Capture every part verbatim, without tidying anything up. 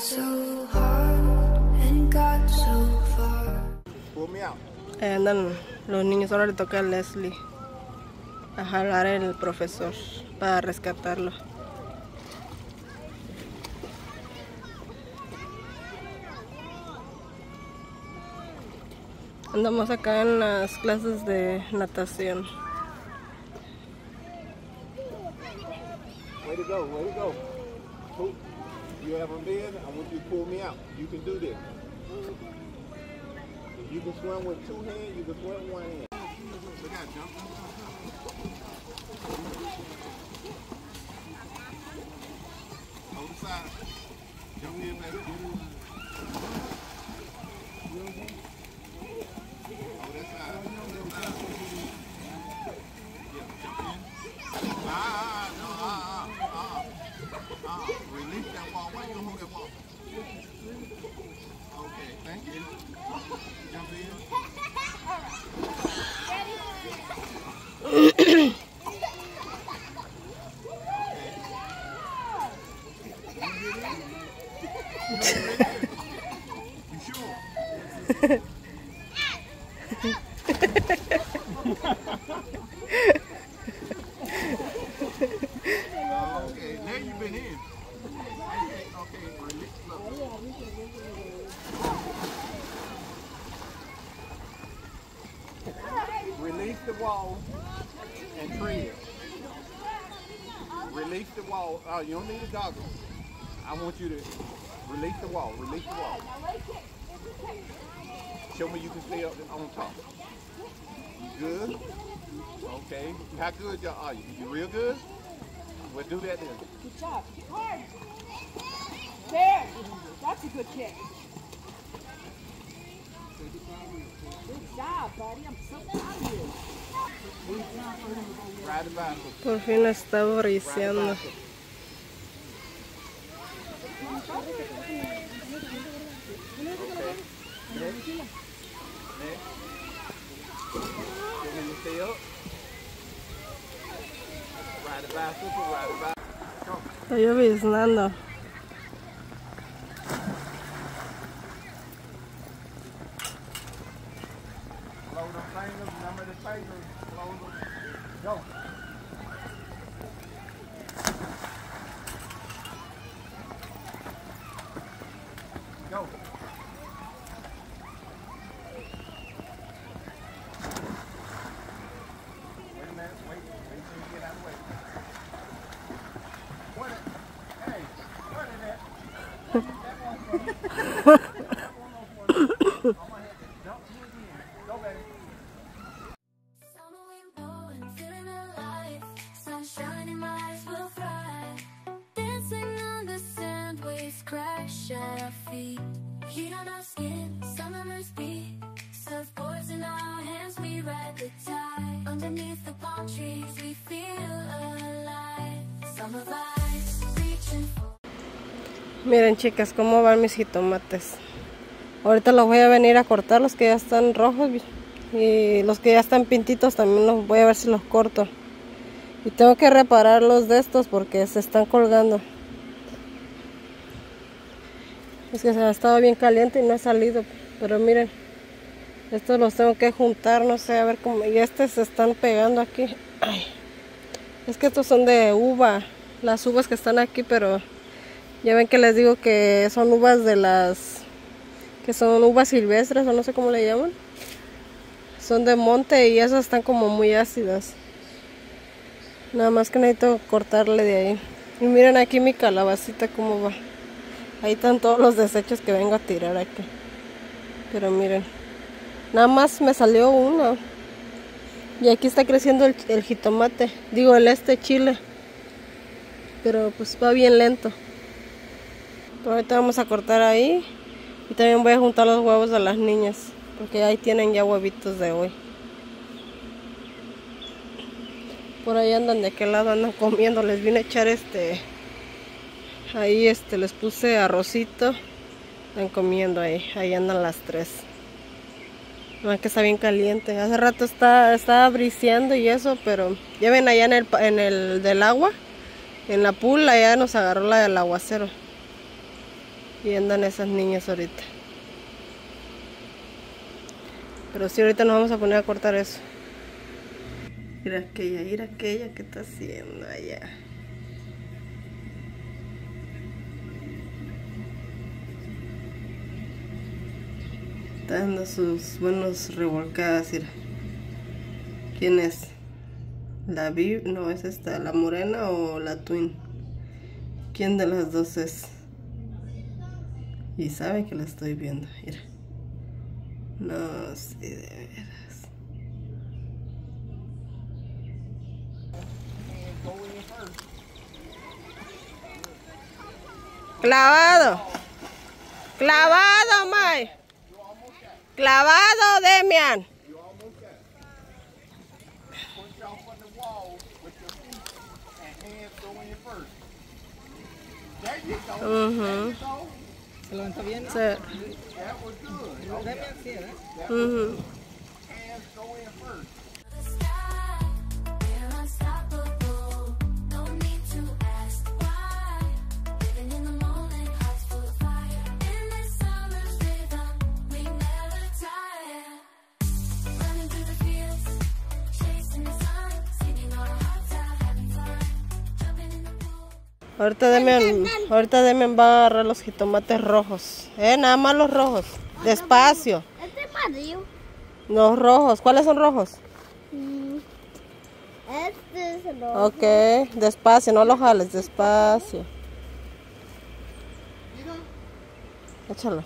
so hard and got so far. Ahí andan los niños, ahora le toca a Leslie a jalar el profesor para rescatarlo. Andamos acá en las clases de natación. Way to go, way to go. Pull. You haven't been, I want you to pull me out. You can do this. If you can swim with two hands, you can swim one hand. Look out, jump, jump, jump, jump. Hold the side. Jump in, baby. Hold that side. Hold that side. Yeah, jump in. Ah, no, ah, ah, ah, ah. Release that wall. Why you gonna hold that wall? Okay, thank you. Jump in. You sure? Okay, now you've been in. Okay, okay, release, look. Release the wall and tread. Release the wall. Oh, you don't need a goggles. I want you to release the wall. Release the wall. Show me you can stay up on top. You good? Okay. How good y'all are you? You real good? We'll do that then. Good job. Hard. There. That's a good kick. Good job, buddy. I'm so proud of you. Ride the bicycle. Por fin está briseando. Okay. Next. Next. Can you stay up? Ride the bicycle, ride the bicycle. Está lloviznando. Blow the fingers, number the fingers, blow them. Go. Go. Wait a minute, wait, wait till you get out of the way. What it? Hey, what is that? That one. That one on for you. I'm gonna have to dump you again. Go, baby. Summer wind blowing, feeling alive. Sunshine in my eyes will fly. Dancing on the sand, waves crash at our feet. Heat on our skin, summer must be. Surfboards in our hands, we ride the tide. Underneath the palm trees, we feel alive. Summer vibes, reaching for. Miren, chicas, cómo van mis jitomates. Ahorita los voy a venir a cortar, los que ya están rojos, y los que ya están pintitos también los voy a ver si los corto. Y tengo que reparar los de estos porque se están colgando. Es que se ha estado bien caliente y no ha salido. Pero miren, estos los tengo que juntar, no sé, a ver cómo. Y estos se están pegando aquí. Ay. Es que estos son de uva, las uvas que están aquí, pero ya ven que les digo que son uvas de las, que son uvas silvestres o no sé cómo le llaman. Son de monte y esas están como muy ácidas. Nada más que necesito cortarle de ahí. Y miren aquí mi calabacita cómo va. Ahí están todos los desechos que vengo a tirar aquí. Pero miren, nada más me salió uno. Y aquí está creciendo el, el jitomate. Digo, el este chile. Pero pues va bien lento. Pero ahorita vamos a cortar ahí. Y también voy a juntar los huevos de las niñas. Porque ahí tienen ya huevitos de hoy. Por ahí andan, de aquel lado andan comiendo. Les vine a echar este... Ahí este les puse arrocito. Están comiendo ahí. Ahí andan las tres. No, es que está bien caliente. Hace rato está, estaba briseando y eso, pero ya ven allá en el, en el del agua. En la pool allá nos agarró la del aguacero. Y andan esas niñas ahorita. Pero sí, ahorita nos vamos a poner a cortar eso. Mira aquella, mira aquella que está haciendo allá. Está dando sus buenos revolcadas, mira. ¿Quién es? ¿La Viv? No, es esta, ¿la morena o la Twin? ¿Quién de las dos es? Y sabe que la estoy viendo, mira. No sé, de veras. Clavado. Clavado, May. Clavado, Demian. Push off on the wall with your feet and hands go in first. There you go. Uh-huh. So, ¿Se levantó bien? Sí. that was good. Okay. Damian, sí, ¿verdad? Uh-huh. Hands go in first. The sky, we're unstoppable. No need to ask why. Living in the moment, hearts full of fire. In this summer's rhythm, we never tire. Running through the fields, chasing the sun, singing our hearts out, having fun. Jumping in the pool. Ahorita Demian, ahorita Demian va a agarrar los jitomates rojos. Eh, nada más los rojos. Despacio. Este es amarillo. Los rojos. ¿Cuáles son rojos? Este es el rojo. Ok, despacio, no los jales, despacio. Échalo.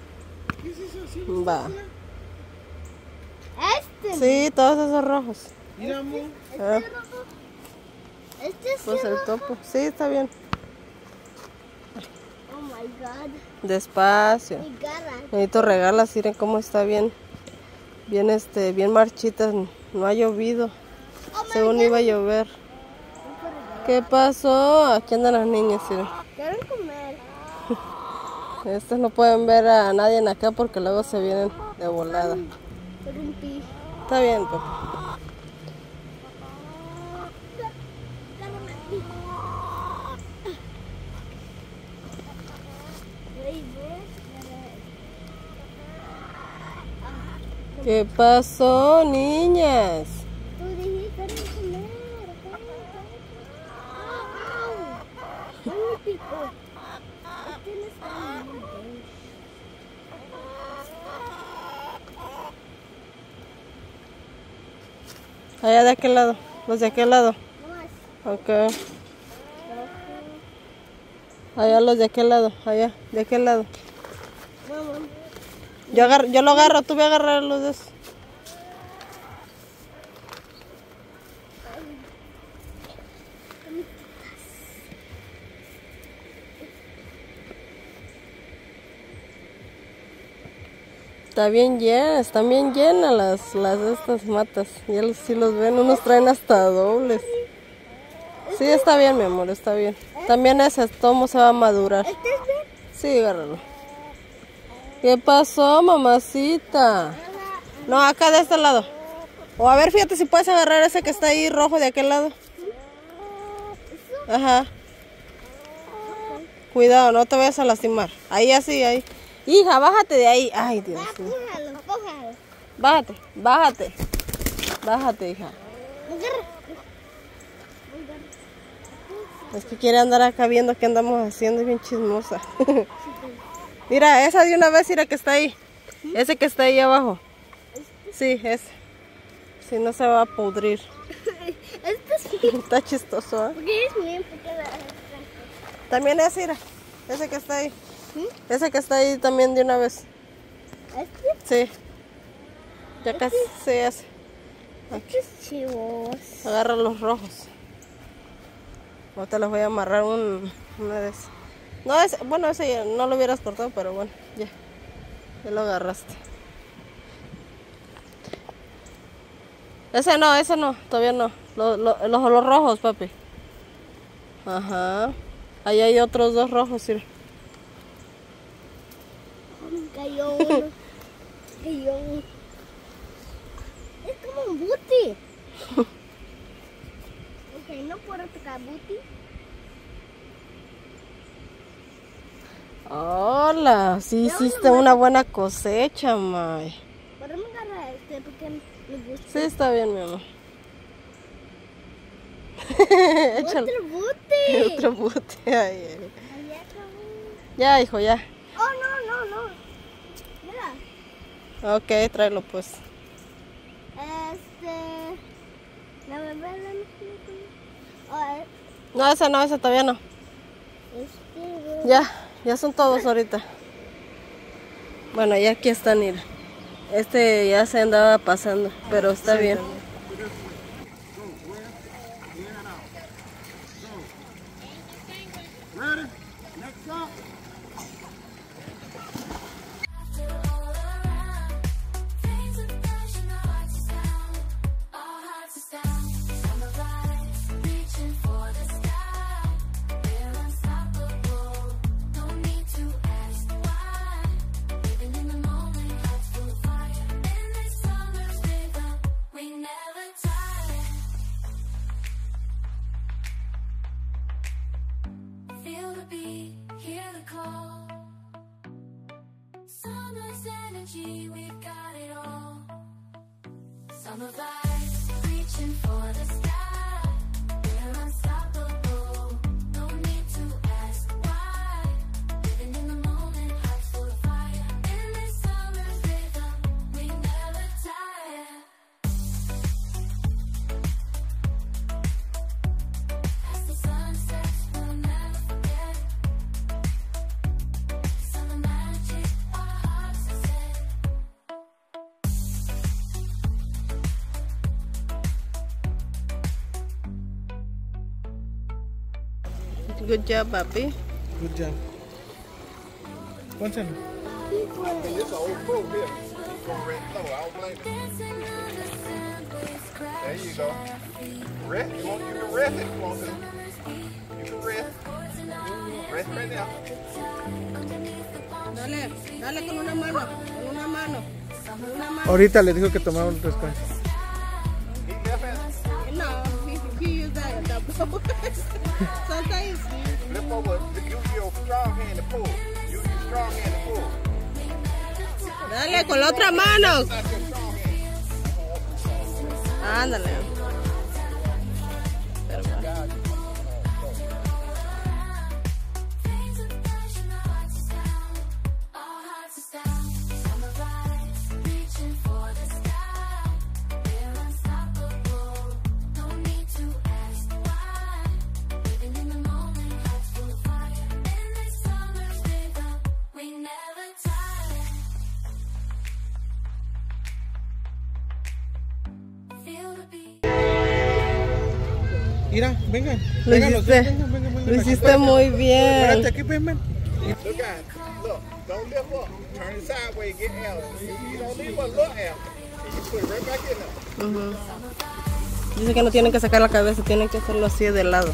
Va. Este. Sí, todos esos rojos. Mira, amor. Ah, Este es pues el el rojo. topo. Sí, está bien. Oh my god. Despacio. Mi garra. Necesito regarlas, miren cómo está bien. Bien, este, bien marchitas. No ha llovido. Según iba a llover. ¿Qué pasó? Aquí andan las niñas, miren. Quieren comer. Estas no pueden ver a nadie en acá porque luego se vienen de volada. Rompí. Está bien, papá. ¿Qué pasó, niñas? Tú dijiste quieren comer. ¡Au! ¡Ay, me picó! Este no está bien. Allá de aquel lado. Los de aquel lado. No más. Ok. Allá los de aquel lado. Allá, de aquel lado. Vamos. Yo, agarro, yo lo agarro, tú voy a agarrar los dos. Está bien llena, están bien llenas las, las de estas matas. Ya los, si los ven, unos traen hasta dobles. Sí, está bien, mi amor, está bien. También ese tomo se va a madurar. Este es bien. Sí, agárralo. ¿Qué pasó, mamacita? No, acá de este lado. O a ver, fíjate si puedes agarrar ese que está ahí rojo de aquel lado. Ajá. Cuidado, no te vayas a lastimar. Ahí así, ahí. Hija, bájate de ahí. Ay, Dios mío. Póngalo, póngalo. Bájate, bájate. Bájate, hija. Agarra. Es que quiere andar acá viendo qué andamos haciendo, es bien chismosa. Mira, esa de una vez, mira que está ahí. Ese que está ahí abajo. Sí, ese. Si no se va a pudrir. Este sí. Está chistoso, ¿eh? Porque es bien, porque la... También ese, mira. Ese que está ahí. Ese que está ahí también de una vez. Este Sí. Ya casi se hace. Este es chivos. Agarra los rojos. Ahorita les voy a amarrar un, una de esas. No, ese, bueno, ese ya no lo hubieras cortado, pero bueno, ya. Ya lo agarraste. Ese no, ese no, todavía no. Los, los, los, los rojos, papi. Ajá. Ahí hay otros dos rojos, sí. Cayó uno. Cayó uno. Es como un booty. Ok, no puedo tocar booty. Hola, sí hiciste una buena cosecha, May. Podemos agarrar este porque me gusta. Sí, está bien, mi amor. Échalo. Otro bote. Otro bote. Ay, ay. Ahí acabó. Ya, hijo, ya. Oh, no, no, no. Mira. Ok, tráelo pues. Este. La bebé la Oh, eh, No, esa no, esa todavía no. este. Ya, ya son todos ahorita. Bueno, ya aquí están, mira. Este ya se andaba pasando, pero está bien. Ready? Next stop. Things of passion, our hearts are down, our hearts are down. Summer vibes, reaching for the sky. We're unstoppable, no need to ask why. Living in the moment, hearts full of fire. In this summer's rhythm, we never tire. Feel the beat, hear the call. Summer's energy, we've got it all. Summer vibes, reaching for the sky. We're unstoppable, no need to ask why. Living in the moment, hearts full of fire. In this summer's rhythm, we never tire. As the sun sets, we'll never forget. Summer magic, our hearts are set. Good job, papi. Good job. Pónselo. It's an old boat here. It's gonna rest low. I don't blame it. Dancing on the sand, waves crash. There you go. Rest. You want? You can rest if you want to. You can rest. Rest right now. Dale, dale con una mano, con una mano. Con una mano. Ahorita le dijo que tomara un descanso. Eat left hand. No, he, he used that, that boat. Sometimes he... Flip over. Use your strong hand to pull. Use your strong hand to pull. Dale con la otra mano. Not your strong hand. Ándale. Pero bueno. Things of passion, our hearts are down, our hearts are down. Summer vibes, reaching for the sky. We're unstoppable, no need to ask why. Living in the moment, hearts full of fire. In this summer's rhythm, we never tire. Feel the beat. Mira, vengan. Lo Vengan los dos, hiciste, vengan, vengan, vengan. lo Aquí, hiciste espérate. muy bien. Espérate, aquí, ven, ven. Look at it. Look. Don't lift up. Turn it sideways. Get out. You, you don't leave a look out. And you put it right back in there. Ujú. Dice que no tienen que sacar la cabeza, tienen que hacerlo así de lado.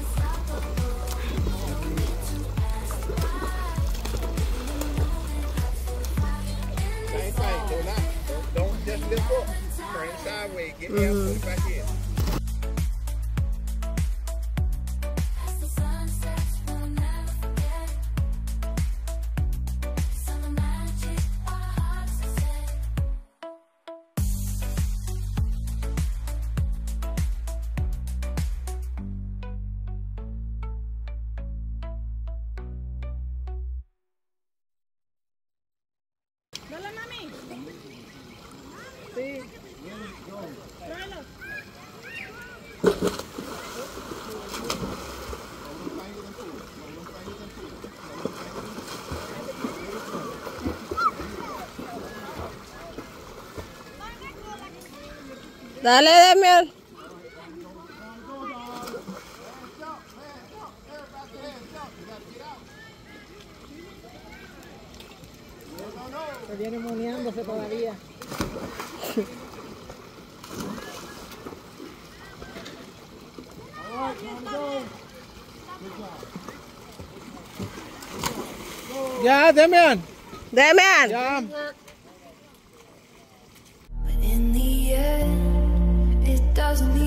Same thing. Do not. Don't, don't just lift up. Turn it sideways. Get out. Put it back in. As the sun sets, we'll never forget. Summer magic, our hearts are set. Dale, mami. Tráelo. Dale, Demian. Se viene moneándose todavía. Ya, Demian. Demian. Ya. But in the end, it doesn't